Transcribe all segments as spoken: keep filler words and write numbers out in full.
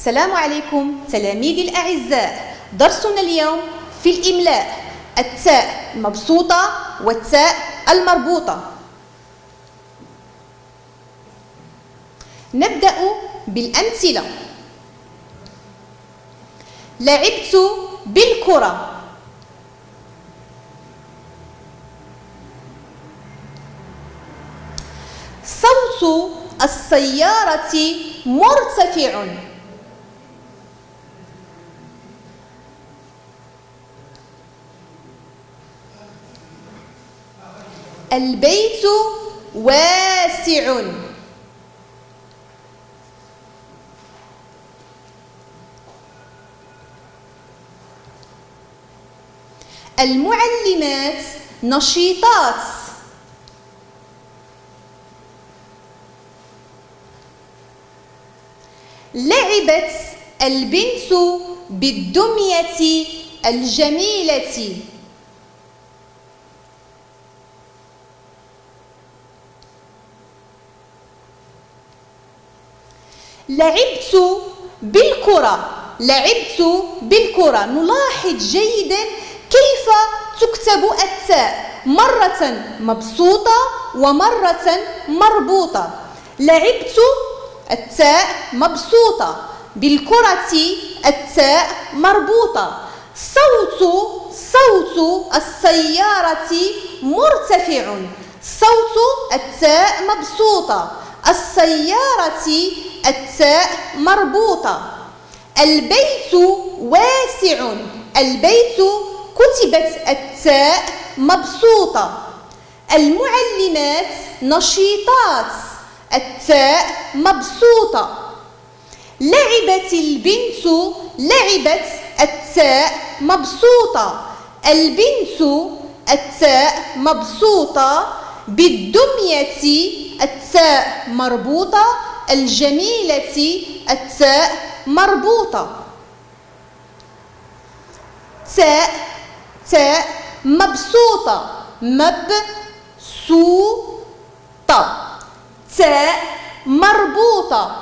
السلام عليكم تلاميذي الأعزاء. درسنا اليوم في الإملاء، التاء المبسوطة والتاء المربوطة. نبدأ بالأمثلة. لعبت بالكرة. صوت السيارة مرتفع. البيت واسع. المعلمات نشيطات. لعبت البنت بالدمية الجميلة. لعبت بالكرة. لعبت بالكرة. نلاحظ جيدا كيف تكتب التاء، مرة مبسوطة ومرة مربوطة. لعبت التاء مبسوطة، بالكرة التاء مربوطة. صوت صوت السيارة مرتفع. صوت التاء مبسوطة، السيارة التاء مربوطة. البيت واسع. البيت كتبت التاء مبسوطة. المعلمات نشيطات، التاء مبسوطة. لعبت البنت. لعبت التاء مبسوطة. البنت التاء مبسوطة. بالدمية التاء مربوطة. الجميلة التاء مربوطة. تاء تاء مبسوطة. مبسوطة. تاء مربوطة.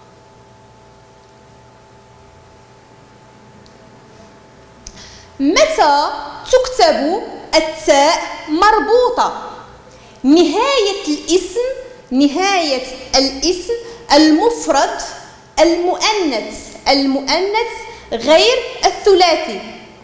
متى تكتب التاء مربوطة؟ نهاية الاسم نهاية الاسم المفرد المؤنث المؤنث غير الثلاثي.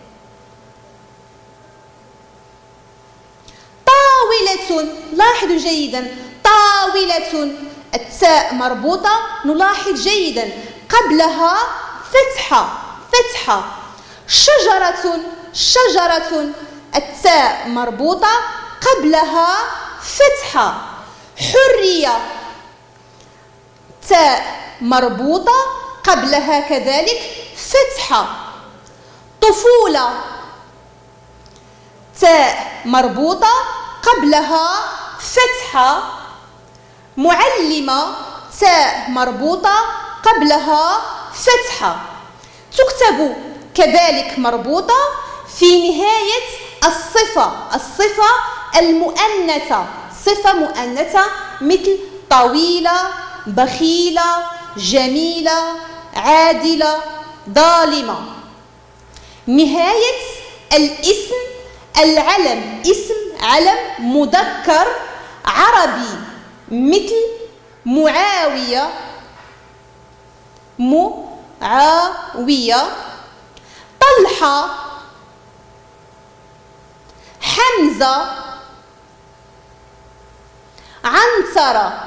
طاولة. لاحظوا جيدا، طاولة التاء مربوطة. نلاحظ جيدا قبلها فتحة فتحة. شجرة. شجرة التاء مربوطة قبلها فتحة. حرية تاء مربوطة قبلها كذلك فتحة. طفولة تاء مربوطة قبلها فتحة. معلمة تاء مربوطة قبلها فتحة. تكتب كذلك مربوطة في نهاية الصفة الصفة المؤنثة، صفة مؤنثة مثل طويلة، بخيلة، جميلة، عادلة، ظالمة. نهاية الاسم العلم، اسم علم مذكر عربي مثل معاوية، معاوية، طلحة، حمزة، عنترة.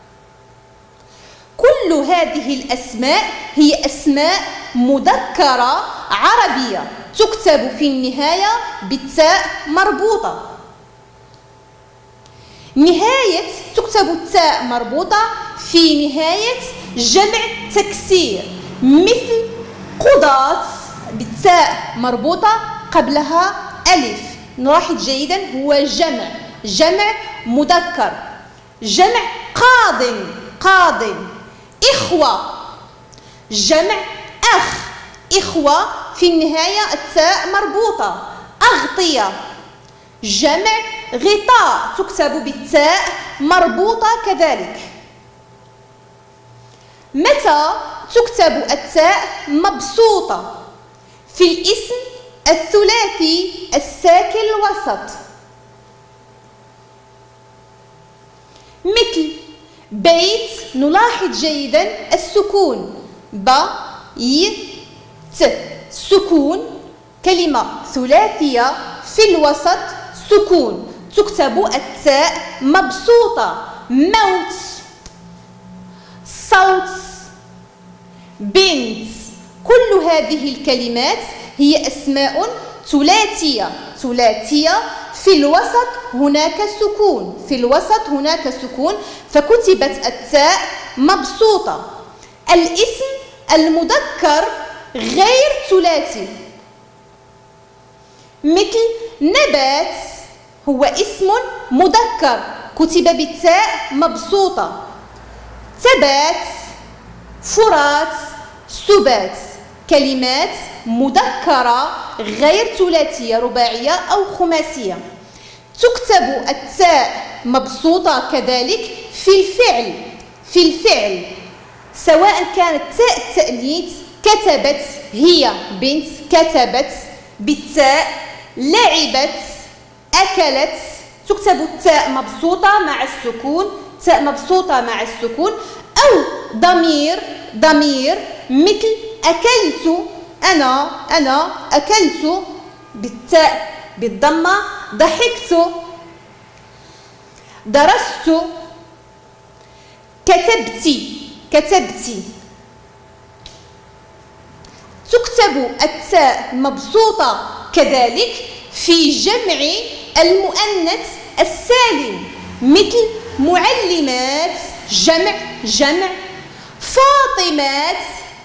كل هذه الأسماء هي أسماء مذكرة عربية تكتب في النهاية بالتاء مربوطة. نهاية تكتب التاء مربوطة في نهاية جمع تكسير مثل قضاة بالتاء مربوطة قبلها ألف. نلاحظ جيدا هو جمع جمع مذكر. جمع قاض قاض. إخوة جمع أخ. إخوة في النهاية التاء مربوطة. أغطية جمع غطاء تكتب بالتاء مربوطة كذلك. متى تكتب التاء مبسوطة في الاسم الثلاثي الساكن الوسط، مثل بيت. نلاحظ جيدا السكون ب ي ت، سكون، كلمة ثلاثية في الوسط سكون، تكتب التاء مبسوطة. موت، صوت، بنت، كل هذه الكلمات هي أسماء ثلاثية ثلاثية في الوسط هناك سكون، في الوسط هناك سكون، فكتبت التاء مبسوطة. الاسم المذكر غير ثلاثي، مثل نبات، هو اسم مذكر كتب بالتاء مبسوطة. تبات، فرات، سبات، كلمات مذكرة غير ثلاثية، رباعية أو خماسية. تكتب التاء مبسوطة كذلك في الفعل، في الفعل سواء كانت تاء التأنيث، كتبت هي بنت، كتبت بالتاء، لعبت، أكلت، تكتب التاء مبسوطة مع السكون، تاء مبسوطة مع السكون. أو ضمير، ضمير مثل أكلت، أنا، أنا أكلت بالتاء بالضمة. ضحكت، درست، كتبتي، كتبتي. تكتب التاء مبسوطة كذلك في جمع المؤنث السالم، مثل معلمات، جمع، جمع، فاطمات،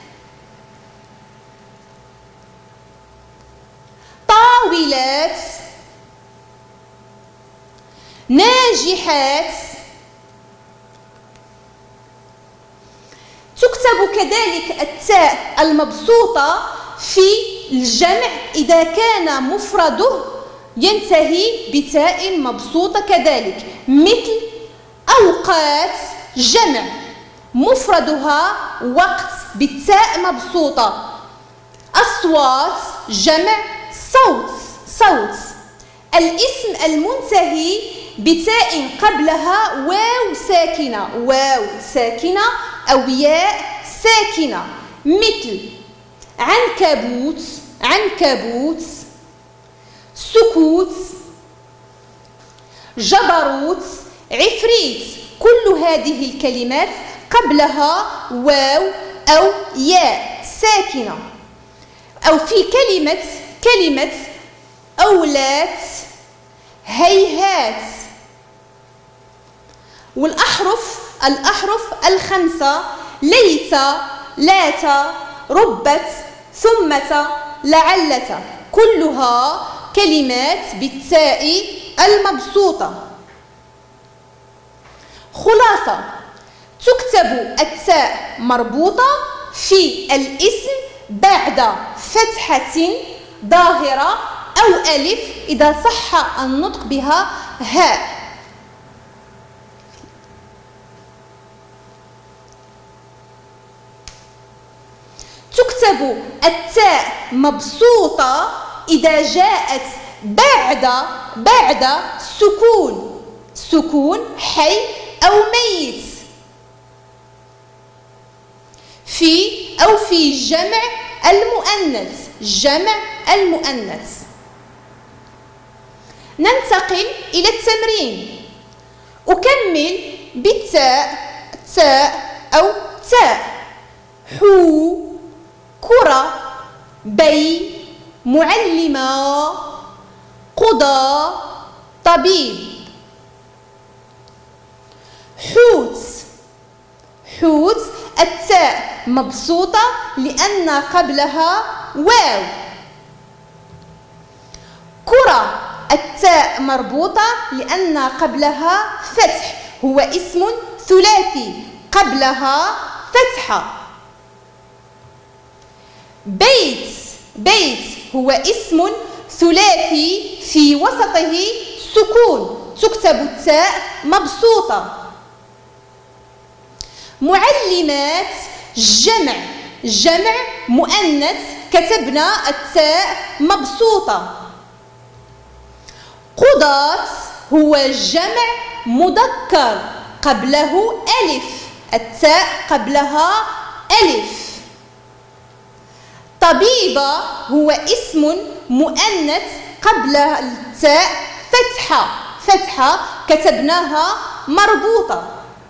طاولات، ناجحات. تكتب كذلك التاء المبسوطة في الجمع إذا كان مفرده ينتهي بتاء مبسوطة كذلك، مثل أوقات، جمع، مفردها وقت بالتاء مبسوطة. أصوات، جمع، صوت، صوت. الاسم المنتهي بتاء قبلها واو ساكنة، واو ساكنة أو ياء ساكنة، مثل عنكبوت، عنكبوت، سكوت، جبروت، عفريت. كل هذه الكلمات قبلها واو أو ياء ساكنة. أو في كلمة كلمة أولاد، هيهات. والأحرف الأحرف الخمسة ليت، لات، ربت، ثمة، لعلت، كلها كلمات بالتاء المبسوطة. خلاصة: تكتب التاء مربوطة في الاسم بعد فتحة ظاهرة أو ألف إذا صح النطق بها هاء. تكتب التاء مبسوطة إذا جاءت بعد بعد سكون، سكون حي أو ميت، في أو في جمع المؤنث، جمع المؤنث. ننتقل إلى التمرين. أكمل بالتاء، تاء أو تاء. حو، كرة، بي، معلمة، قضى، طبيب. حوت، حوت التاء مبسوطة لأن قبلها واو. كرة التاء مربوطة لأن قبلها فتح، هو اسم ثلاثي قبلها فتحة. بيت، بيت هو اسم ثلاثي في وسطه سكون، تكتب التاء مبسوطة. معلمات جمع جمع مؤنث كتبنا التاء مبسوطة. قضاة هو جمع مذكر قبله ألف، التاء قبلها ألف. طبيبة هو اسم مؤنث قبل التاء فتحة، فتحة كتبناها مربوطة.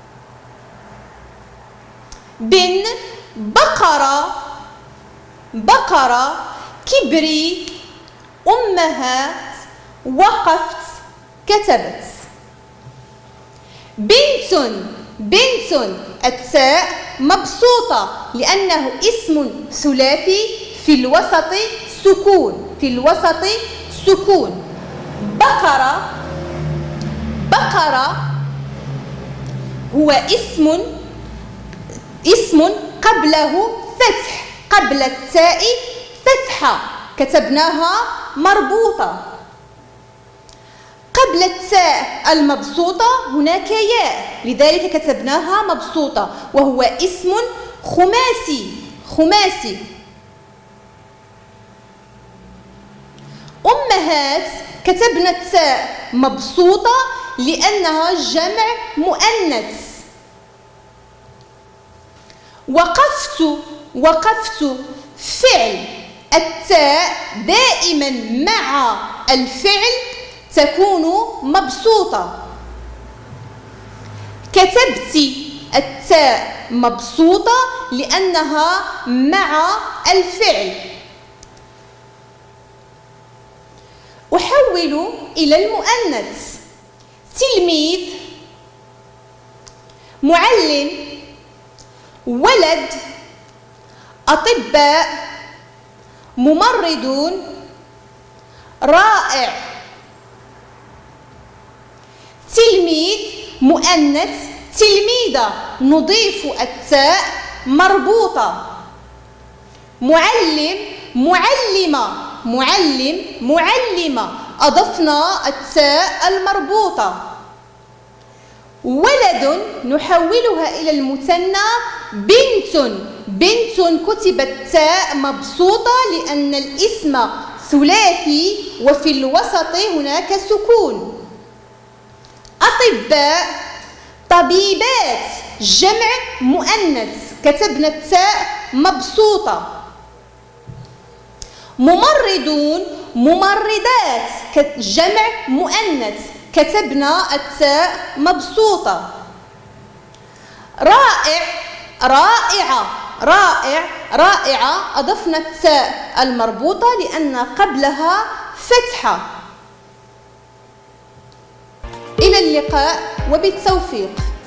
بن بقرة، بقرة. كبري أمهات، وقفت كتبت. بنت، بنت التاء مبسوطة لأنه اسم ثلاثي في الوسط سكون، في الوسط سكون. بقرة، بقرة هو اسم اسم قبله فتح، قبل التاء فتحة كتبناها مربوطة. قبل التاء المبسوطة هناك ياء، لذلك كتبناها مبسوطة، وهو اسم خماسي، خماسي. أمهات كتبنا التاء مبسوطة لأنها جمع مؤنث. وقفت، وقفت فعل، التاء دائما مع الفعل تكون مبسوطة. كتبت التاء مبسوطة لأنها مع الفعل. أحول إلى المؤنث. تلميذ، معلم، ولد، أطباء، ممرضون، رائع. تلميذ مؤنث، تلميذة نضيف التاء مربوطة. معلم، معلمة، معلم، معلمة أضفنا التاء المربوطة. ولد نحولها إلى المثنى. بنت، بنت كتبت تاء مبسوطة لأن الاسم ثلاثي وفي الوسط هناك سكون. أطباء، طبيبات جمع مؤنث كتبنا التاء مبسوطة. ممرضون، ممرضات جمع مؤنث كتبنا التاء مبسوطة. رائع، رائعة، رائع، رائعة أضفنا التاء المربوطة لأن قبلها فتحة. إلى اللقاء وبالتوفيق.